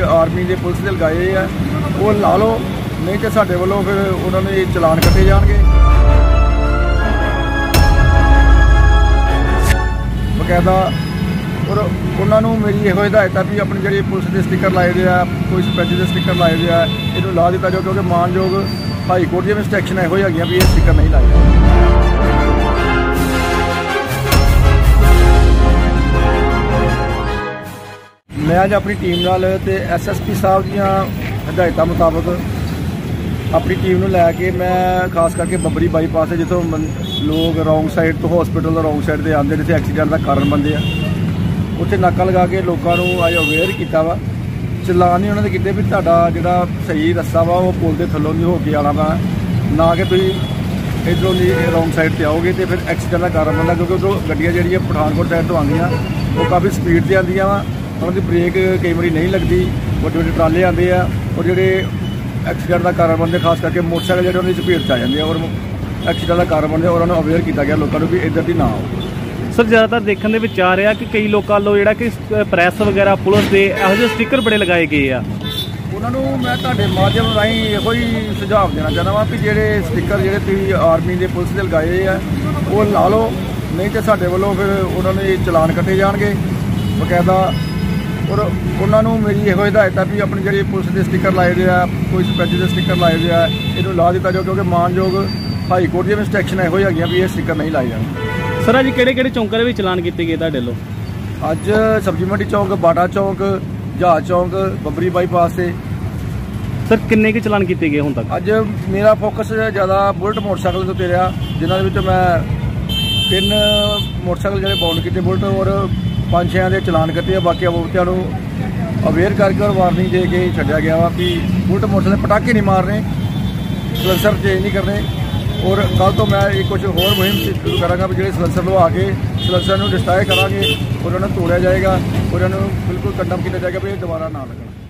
Army ਦੇ police ਦੇ ਲਗਾਏ ਆ ਉਹ ਲਾ ਲਓ, नहीं तो साढ़े वालों फिर उन्होंने चलान कटे जाएंगे। बकायदा और उन्होंने मेरी यो हिदायत है भी अपनी जी पुलिस के स्टिकर लाए दे आ, कोई सरपंच के स्टिकर लाए दे आ, इन्हों ला दिता जाओ क्योंकि मानयोग हाई कोर्ट दी इंस्ट्रक्शन यो है भी ये स्टिकर नहीं लाए। मैं अज अपनी टीम नाल ते SSP साहब दियां हिदायतां मुताबक अपनी टीम को लैके मैं खास करके बबरी बाईपास है जितों लोग रौंग साइड तो हॉस्पिटल रौंग साइड से आते जिथे एक्सीडेंट का कारण बनते हैं, उत्थे नाका लगा के लोगों को अज अवेयर किया वा। चलान ही उन्होंने किए भी तुहाडा जिहड़ा सही रस्ता वा वो पुल के थल्लों हो के आना वा, ना कि तुसीं इधरों दी रौंग साइड से आओगे तो फिर एक्सीडेंट का कारण बनता, क्योंकि उधरों गड्डियां जिहड़ियां पठानकोट साइड तो आंदियां वो काफ़ी स्पीड से आंदियां वा, उन्होंने ब्रेक कई बार नहीं लगती, वड्डे वड्डे ट्राले आते हैं और जिहड़े एक्सीडेंट का कारण बनते खास करके मोटरसाइकिल जो उन्होंने चपेट आ जाते हैं और एक्सीडेंट का कारण बनते, और उन्होंने अवेयर किया गया लोगों को भी इधर की ना आओ। सर ज़्यादातर देखने में आ रहा कि कई लोगों को जो कि प्रैस वगैरह पुलिस के यहो स्टिकर बड़े लगाए गए हैं, उन्होंने मैं तुहाडे माध्यम राही यो ही सुझाव देना चाहता वा भी जोड़े स्टिकर जो तुसीं आर्मी के पुलिस के लगाए हैं वो ला लो, नहीं तो साढ़े वालों फिर उन्होंने चलान कटे जाएंगे। बकायदा और उन्होंने मेरी यो हिदायत है भी अपनी जी पुलिस के स्टिकर लाए दे आ, कोई सरपंच के स्टिकर लाए दे आ, इन्हों ला दिता जाओ क्योंकि मानयोग हाई कोर्ट दी इंस्ट्रक्शन यो है भी ये स्टिकर नहीं लाए जाने। सर अज किहड़े चौंकों के चलान किए गए तुहाडे लोग? अज सब्जी मंडी चौंक, बाटा चौंक, जहाज चौंक, बबरी बाईपास से। सर किन्ने के चलान किए गए हुण तक? अज मेरा फोकस ज़्यादा बुलेट मोटरसाइकिल तो रहा, जिन्होंने मैं 3 मोटरसाइकिल जो बाउंड किए बुलेट और 5-6 के चलान कटे, बाकी बहुतियां अवेयर करके और वार्निंग दे के छड्या गया वा कि बुलेट मोटरसाइकिल पटाखे नहीं मारने, सलेंसर चेंज नहीं करने। और कल तो मैं कुछ होर मुहिम शुरू कराँगा भी जो सलेंसर लवा के सलेंसर डिस्ट्रॉय करांगे और उन्हें तोड़ा जाएगा और उन्होंने बिल्कुल कंडम किया जाएगा भी दोबारा ना लगना।